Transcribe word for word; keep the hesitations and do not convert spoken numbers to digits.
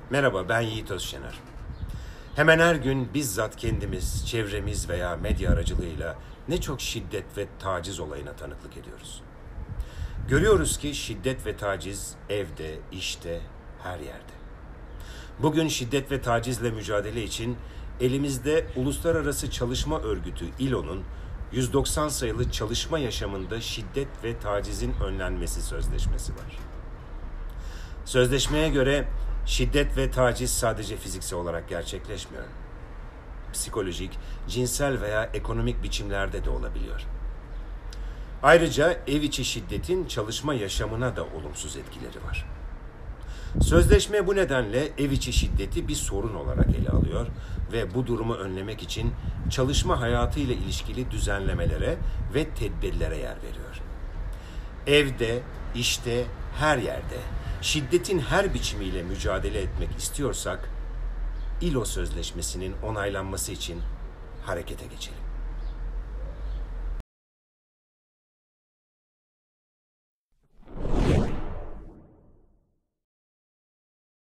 Merhaba, ben Yiğit Özşener. Hemen her gün bizzat kendimiz, çevremiz veya medya aracılığıyla ne çok şiddet ve taciz olayına tanıklık ediyoruz. Görüyoruz ki şiddet ve taciz evde, işte, her yerde. Bugün şiddet ve tacizle mücadele için elimizde Uluslararası Çalışma Örgütü İ L O'nun yüz doksan sayılı çalışma yaşamında şiddet ve tacizin önlenmesi sözleşmesi var. Sözleşmeye göre şiddet ve taciz sadece fiziksel olarak gerçekleşmiyor. Psikolojik, cinsel veya ekonomik biçimlerde de olabiliyor. Ayrıca ev içi şiddetin çalışma yaşamına da olumsuz etkileri var. Sözleşme bu nedenle ev içi şiddeti bir sorun olarak ele alıyor ve bu durumu önlemek için çalışma hayatıyla ilişkili düzenlemelere ve tedbirlere yer veriyor. Evde, işte, her yerde şiddetin her biçimiyle mücadele etmek istiyorsak, İ L O Sözleşmesi'nin onaylanması için harekete geçelim.